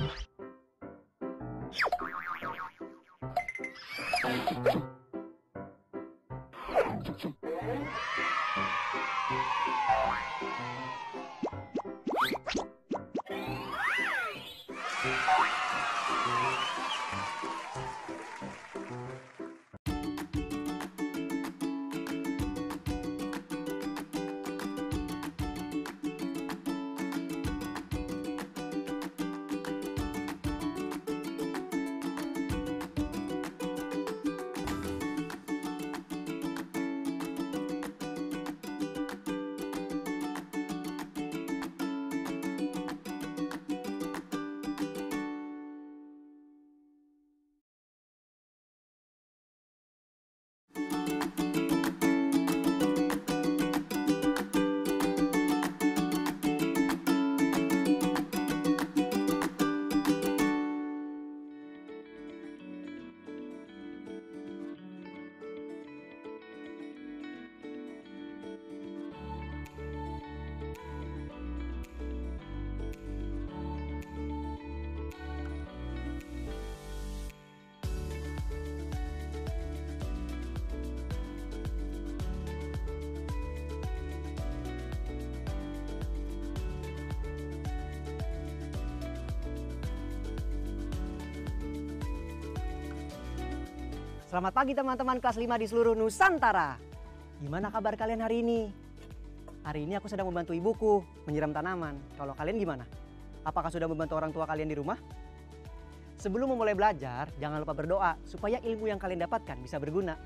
Selamat pagi teman-teman kelas 5 di seluruh Nusantara. Gimana kabar kalian hari ini? Hari ini aku sedang membantu ibuku menyiram tanaman. Kalau kalian gimana? Apakah sudah membantu orang tua kalian di rumah? Sebelum memulai belajar, jangan lupa berdoa supaya ilmu yang kalian dapatkan bisa berguna.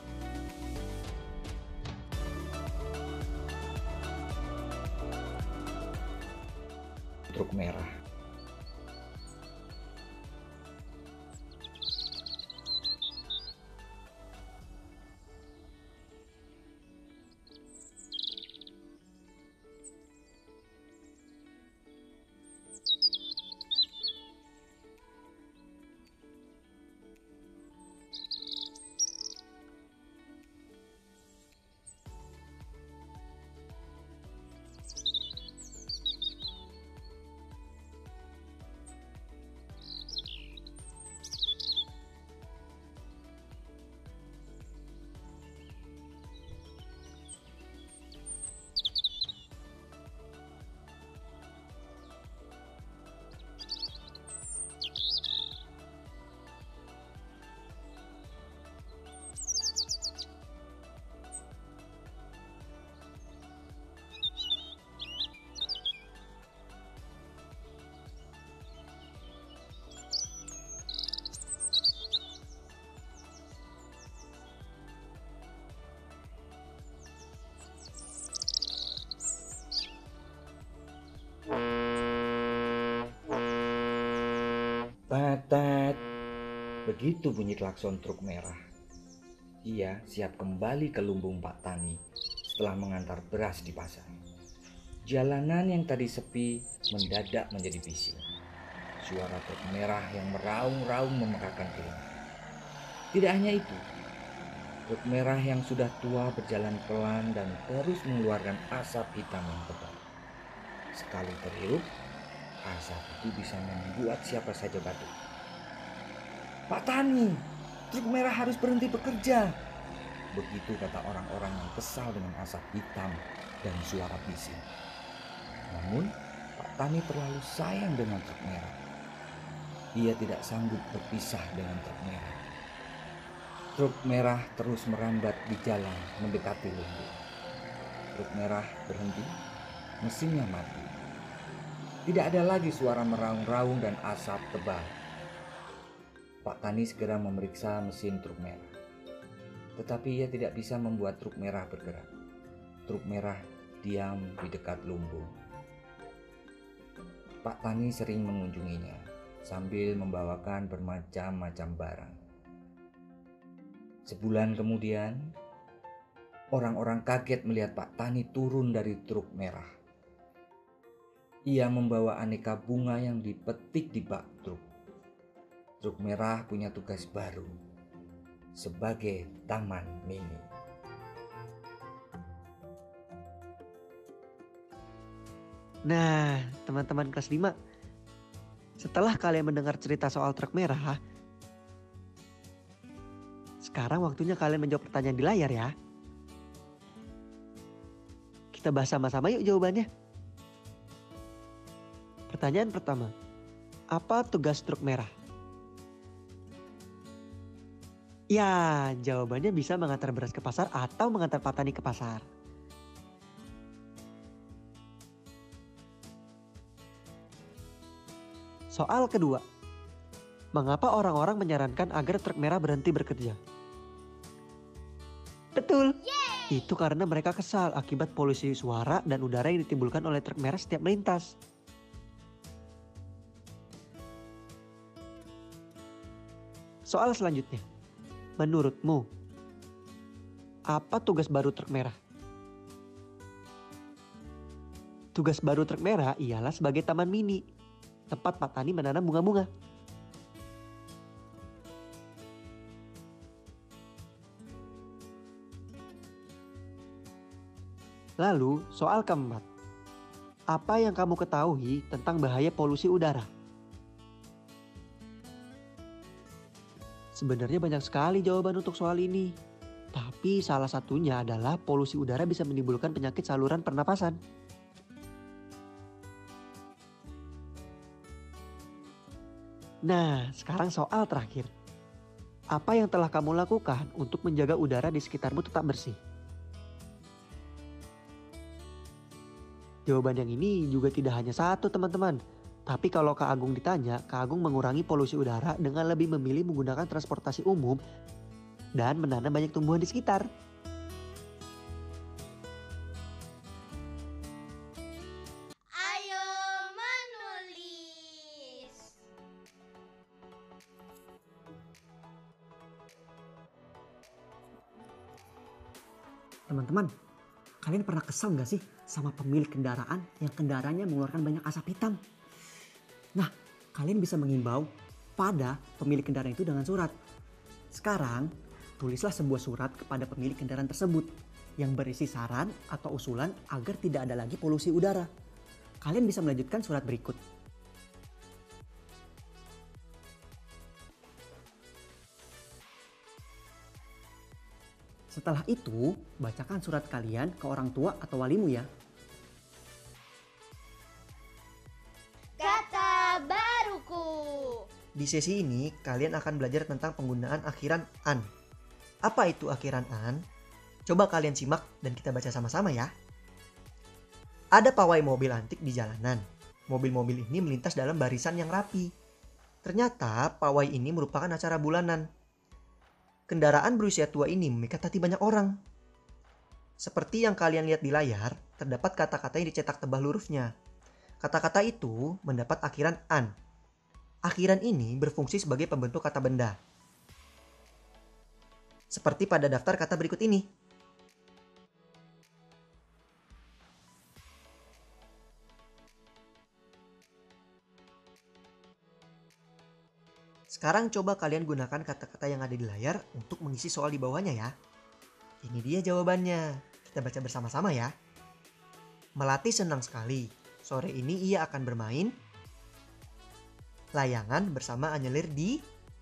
Truk merah. Tet, begitu bunyi klakson truk merah. Ia siap kembali ke lumbung Pak Tani setelah mengantar beras di pasar. Jalanan yang tadi sepi mendadak menjadi bising. Suara truk merah yang meraung-raung memekakan telinga. Tidak hanya itu, truk merah yang sudah tua berjalan pelan dan terus mengeluarkan asap hitam yang tebal. Sekali terhirup, asap itu bisa membuat siapa saja batuk. Pak Tani, truk merah harus berhenti bekerja. Begitu kata orang-orang yang kesal dengan asap hitam dan suara bising. Namun, Pak Tani terlalu sayang dengan truk merah. Ia tidak sanggup berpisah dengan truk merah. Truk merah terus merambat di jalan mendekati lumbung. Truk merah berhenti, mesinnya mati. Tidak ada lagi suara meraung-raung dan asap tebal. Pak Tani segera memeriksa mesin truk merah. Tetapi ia tidak bisa membuat truk merah bergerak. Truk merah diam di dekat lumbung. Pak Tani sering mengunjunginya sambil membawakan bermacam-macam barang. Sebulan kemudian, orang-orang kaget melihat Pak Tani turun dari truk merah. Ia membawa aneka bunga yang dipetik di bak truk. Truk merah punya tugas baru sebagai taman mini. Nah, teman-teman kelas 5, Setelah kalian mendengar cerita soal truk merah, sekarang waktunya kalian menjawab pertanyaan di layar ya. Kita bahas sama-sama yuk jawabannya. Pertanyaan pertama, apa tugas truk merah? Ya, jawabannya bisa mengantar beras ke pasar atau mengantar petani ke pasar. Soal kedua, mengapa orang-orang menyarankan agar truk merah berhenti bekerja? Betul, itu karena mereka kesal akibat polusi suara dan udara yang ditimbulkan oleh truk merah setiap melintas. Soal selanjutnya, menurutmu, apa tugas baru truk merah? Tugas baru truk merah ialah sebagai taman mini, tempat petani menanam bunga-bunga. Lalu soal keempat, apa yang kamu ketahui tentang bahaya polusi udara? Sebenarnya banyak sekali jawaban untuk soal ini. Tapi salah satunya adalah polusi udara bisa menimbulkan penyakit saluran pernapasan. Nah, sekarang soal terakhir. Apa yang telah kamu lakukan untuk menjaga udara di sekitarmu tetap bersih? Jawaban yang ini juga tidak hanya satu teman-teman. Tapi kalau Kak Agung ditanya, Kak Agung mengurangi polusi udara dengan lebih memilih menggunakan transportasi umum dan menanam banyak tumbuhan di sekitar. Ayo menulis. Teman-teman, kalian pernah kesal gak sih sama pemilik kendaraan yang kendaraannya mengeluarkan banyak asap hitam? Nah, kalian bisa mengimbau pada pemilik kendaraan itu dengan surat. Sekarang, tulislah sebuah surat kepada pemilik kendaraan tersebut yang berisi saran atau usulan agar tidak ada lagi polusi udara. Kalian bisa melanjutkan surat berikut. Setelah itu, bacakan surat kalian ke orang tua atau walimu ya. Kata baruku. Di sesi ini, kalian akan belajar tentang penggunaan akhiran an. Apa itu akhiran an? Coba kalian simak dan kita baca sama-sama ya. Ada pawai mobil antik di jalanan. Mobil-mobil ini melintas dalam barisan yang rapi. Ternyata pawai ini merupakan acara bulanan. Kendaraan berusia tua ini memikat hati banyak orang. Seperti yang kalian lihat di layar, terdapat kata-kata yang dicetak tebal hurufnya. Kata-kata itu mendapat akhiran an. Akhiran ini berfungsi sebagai pembentuk kata benda. Seperti pada daftar kata berikut ini. Sekarang coba kalian gunakan kata-kata yang ada di layar untuk mengisi soal di bawahnya ya. Ini dia jawabannya. Kita baca bersama-sama ya. Melati senang sekali. Sore ini ia akan bermain layangan bersama Anyelir di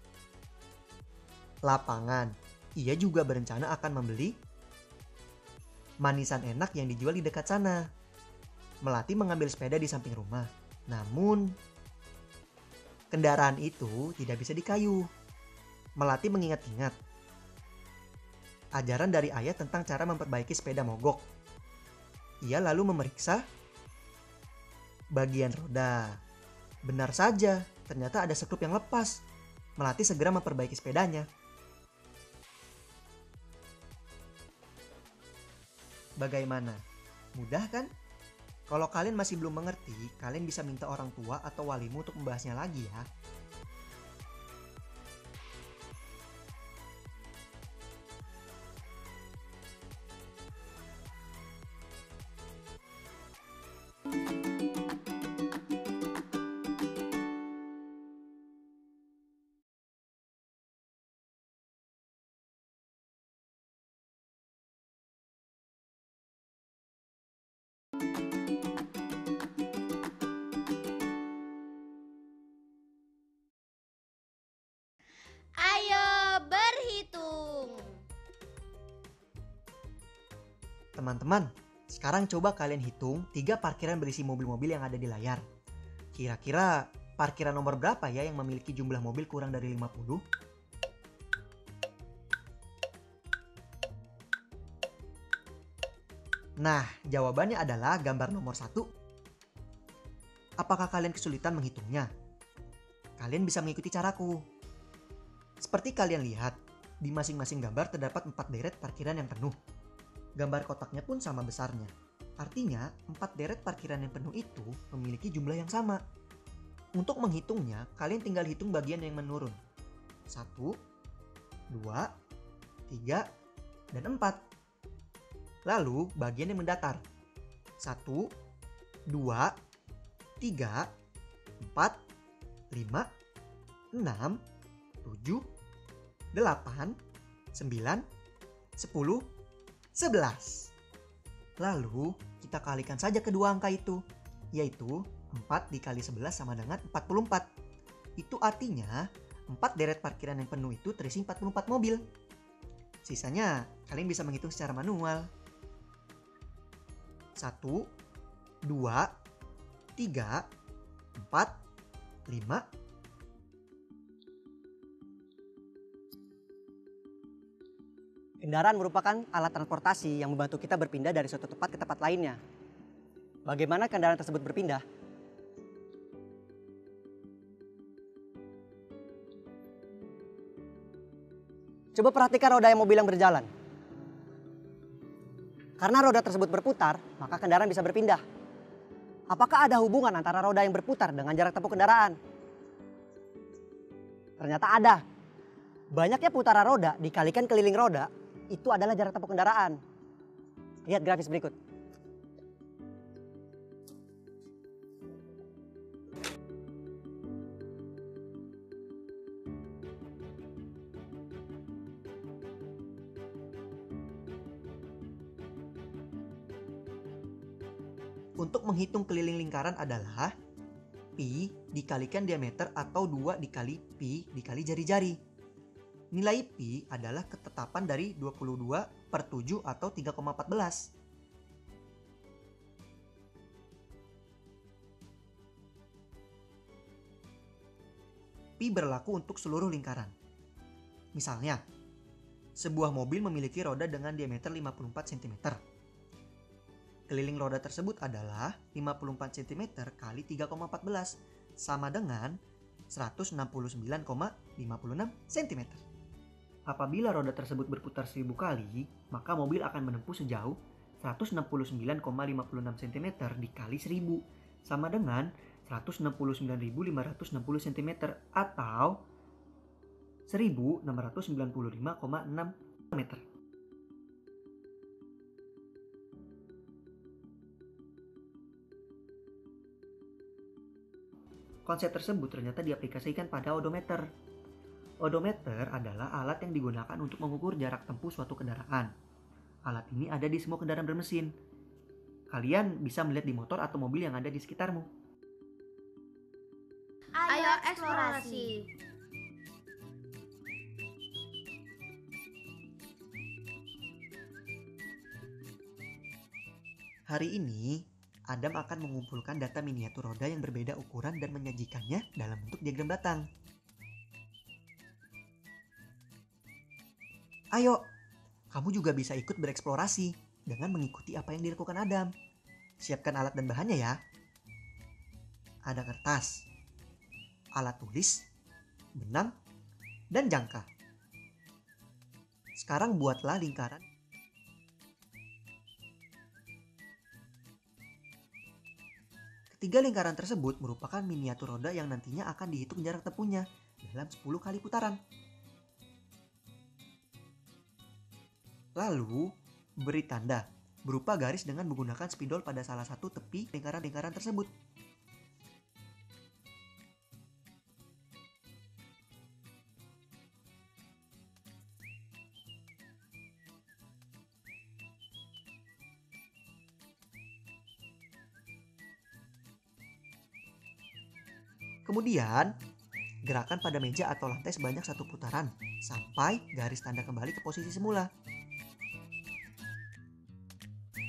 lapangan. Ia juga berencana akan membeli manisan enak yang dijual di dekat sana. Melati mengambil sepeda di samping rumah. Namun kendaraan itu tidak bisa dikayu. Melati mengingat-ingat ajaran dari ayah tentang cara memperbaiki sepeda mogok. Ia lalu memeriksa bagian roda. Benar saja, ternyata ada sekrup yang lepas. Melati segera memperbaiki sepedanya. Bagaimana? Mudah kan? Kalau kalian masih belum mengerti, kalian bisa minta orang tua atau walimu untuk membahasnya lagi ya. teman-teman, sekarang coba kalian hitung 3 parkiran berisi mobil-mobil yang ada di layar. Kira-kira parkiran nomor berapa ya yang memiliki jumlah mobil kurang dari 50? Nah, jawabannya adalah gambar nomor 1. Apakah kalian kesulitan menghitungnya? Kalian bisa mengikuti caraku. Seperti kalian lihat, di masing-masing gambar terdapat 4 deret parkiran yang penuh. Gambar kotaknya pun sama besarnya. Artinya, 4 deret parkiran yang penuh itu memiliki jumlah yang sama. Untuk menghitungnya, kalian tinggal hitung bagian yang menurun. 1, 2, 3, dan 4. Lalu, bagian yang mendatar. 1, 2, 3, 4, 5, 6, 7, 8, 9, 10, 11. Lalu kita kalikan saja kedua angka itu, yaitu 4 dikali 11 sama dengan 44. Itu artinya 4 deret parkiran yang penuh itu terisi 44 mobil. Sisanya kalian bisa menghitung secara manual. 1, 2, 3, 4, 5. Kendaraan merupakan alat transportasi yang membantu kita berpindah dari suatu tempat ke tempat lainnya. Bagaimana kendaraan tersebut berpindah? Coba perhatikan roda mobil yang berjalan. Karena roda tersebut berputar, maka kendaraan bisa berpindah. Apakah ada hubungan antara roda yang berputar dengan jarak tempuh kendaraan? Ternyata ada. Banyaknya putaran roda dikalikan keliling roda, itu adalah jarak tempuh kendaraan. Lihat grafis berikut. Untuk menghitung keliling lingkaran adalah pi dikalikan diameter atau 2 dikali pi dikali jari-jari. Nilai pi adalah ketetapan dari 22/7 atau 3,14. Pi berlaku untuk seluruh lingkaran. Misalnya, sebuah mobil memiliki roda dengan diameter 54 cm. Keliling roda tersebut adalah 54 cm kali 3,14 sama dengan 169,56 cm. Apabila roda tersebut berputar 1000 kali, maka mobil akan menempuh sejauh 169,56 cm dikali 1000 sama dengan 169.560 cm atau 1695,6 meter. Konsep tersebut ternyata diaplikasikan pada odometer. Odometer adalah alat yang digunakan untuk mengukur jarak tempuh suatu kendaraan. Alat ini ada di semua kendaraan bermesin. Kalian bisa melihat di motor atau mobil yang ada di sekitarmu. Ayo eksplorasi. Hari ini, Adam akan mengumpulkan data miniatur roda yang berbeda ukuran dan menyajikannya dalam bentuk diagram batang. Ayo, kamu juga bisa ikut bereksplorasi dengan mengikuti apa yang dilakukan Adam. Siapkan alat dan bahannya ya. Ada kertas, alat tulis, benang, dan jangka. Sekarang buatlah lingkaran. Ketiga lingkaran tersebut merupakan miniatur roda yang nantinya akan dihitung jarak tempuhnya dalam 10 kali putaran. Lalu, beri tanda berupa garis dengan menggunakan spidol pada salah satu tepi lingkaran-lingkaran tersebut. Kemudian, gerakan pada meja atau lantai sebanyak 1 putaran sampai garis tanda kembali ke posisi semula.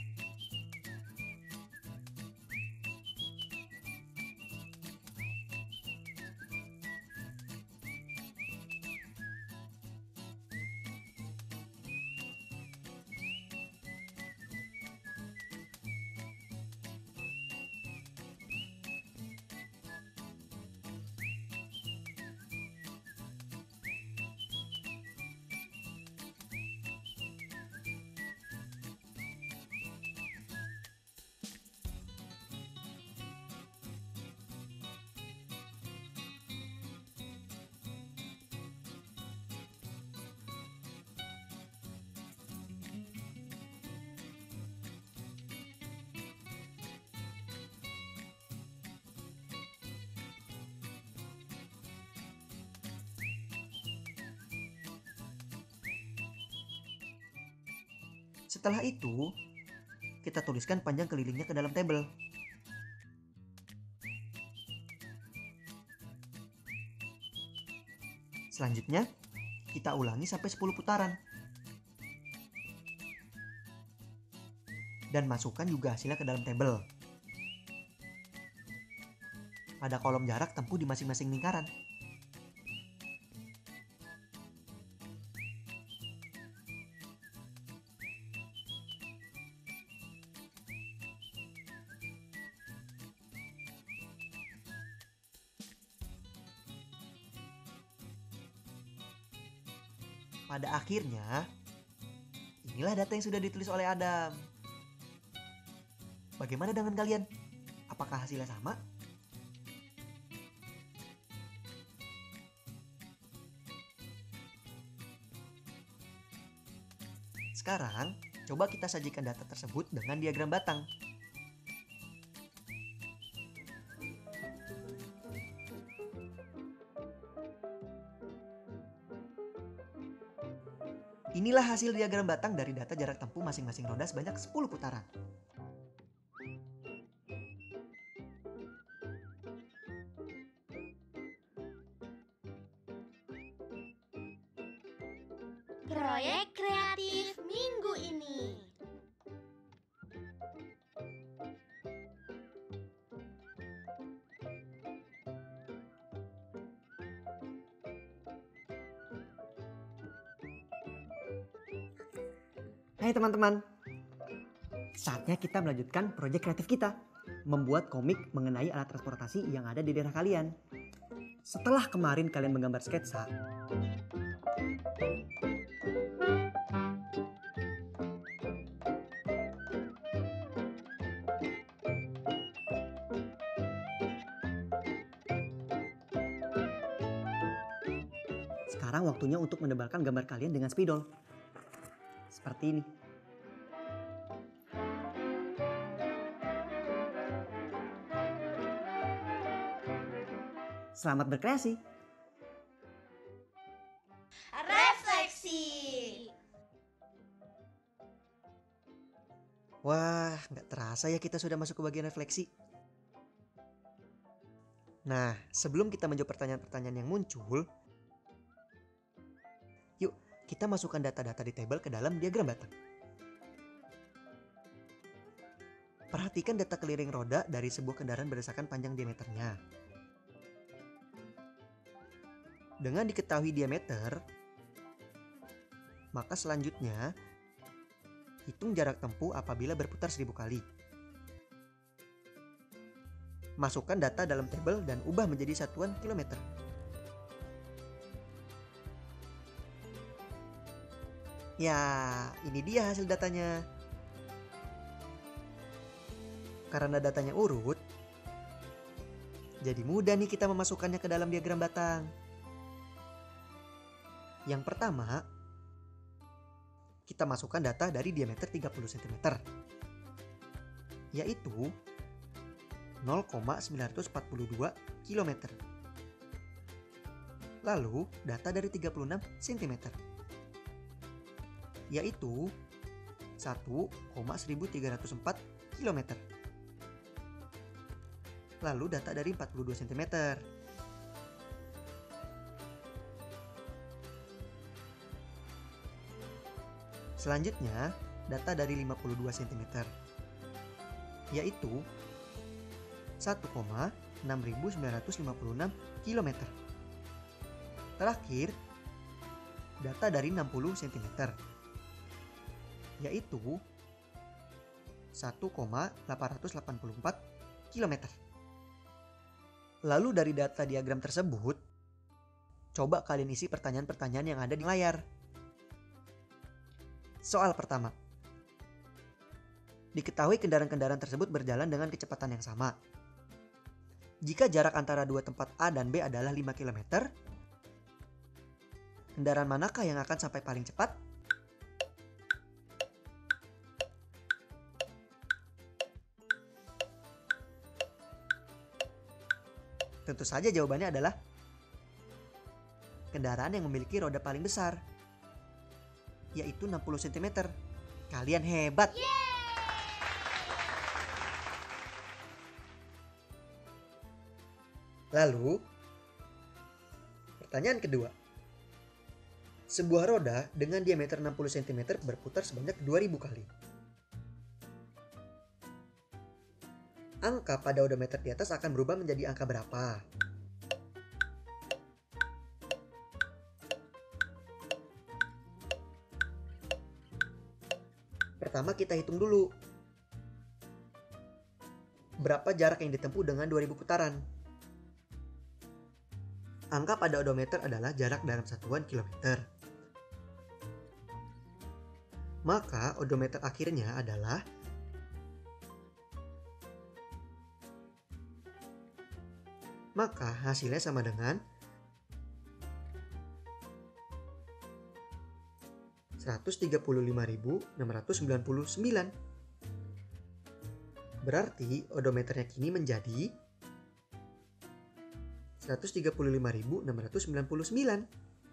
Setelah itu, kita tuliskan panjang kelilingnya ke dalam tabel. Selanjutnya, kita ulangi sampai 10 putaran. Dan masukkan juga hasilnya ke dalam tabel. Pada kolom jarak tempuh di masing-masing lingkaran. Pada akhirnya, inilah data yang sudah ditulis oleh Adam. Bagaimana dengan kalian? Apakah hasilnya sama? Sekarang, coba kita sajikan data tersebut dengan diagram batang. Inilah hasil diagram batang dari data jarak tempuh masing-masing roda sebanyak 10 putaran. Proyek kreatif minggu ini. Hai teman-teman, saatnya kita melanjutkan proyek kreatif kita, membuat komik mengenai alat transportasi yang ada di daerah kalian. Setelah kemarin kalian menggambar sketsa, sekarang waktunya untuk menebalkan gambar kalian dengan spidol. Seperti ini. Selamat berkreasi. Refleksi. Wah, nggak terasa ya kita sudah masuk ke bagian refleksi. Nah, sebelum kita menjawab pertanyaan-pertanyaan yang muncul, yuk kita masukkan data-data di tabel ke dalam diagram batang. Perhatikan data keliling roda dari sebuah kendaraan berdasarkan panjang diameternya. Dengan diketahui diameter, maka selanjutnya hitung jarak tempuh apabila berputar 1000 kali. Masukkan data dalam tabel dan ubah menjadi satuan kilometer. Ya, ini dia hasil datanya. Karena datanya urut, jadi mudah nih kita memasukkannya ke dalam diagram batang. Yang pertama, kita masukkan data dari diameter 30 cm, yaitu 0,942 km. Lalu data dari 36 cm, yaitu 1,1304 km. Lalu data dari 42 cm, selanjutnya data dari 52 cm, yaitu 1,6956 km. Terakhir, data dari 60 cm, yaitu 1,884 km. Lalu dari data diagram tersebut, coba kalian isi pertanyaan-pertanyaan yang ada di layar. Soal pertama. Diketahui kendaraan-kendaraan tersebut berjalan dengan kecepatan yang sama. Jika jarak antara dua tempat A dan B adalah 5 km, kendaraan manakah yang akan sampai paling cepat? Tentu saja jawabannya adalah kendaraan yang memiliki roda paling besar, yaitu 60 cm. Kalian hebat. Lalu, pertanyaan kedua. Sebuah roda dengan diameter 60 cm berputar sebanyak 2000 kali. Angka pada odometer di atas akan berubah menjadi angka berapa? Pertama kita hitung dulu. Berapa jarak yang ditempuh dengan 2000 putaran? Angka pada odometer adalah jarak dalam satuan kilometer. Maka odometer akhirnya adalah hasilnya sama dengan 135.699. Berarti odometernya kini menjadi 135.699.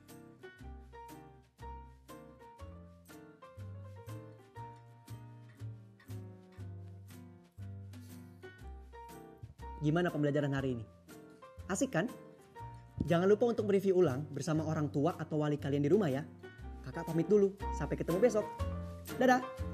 Gimana pembelajaran hari ini? Asik kan? Jangan lupa untuk mereview ulang bersama orang tua atau wali kalian di rumah ya. Kakak pamit dulu, sampai ketemu besok. Dadah!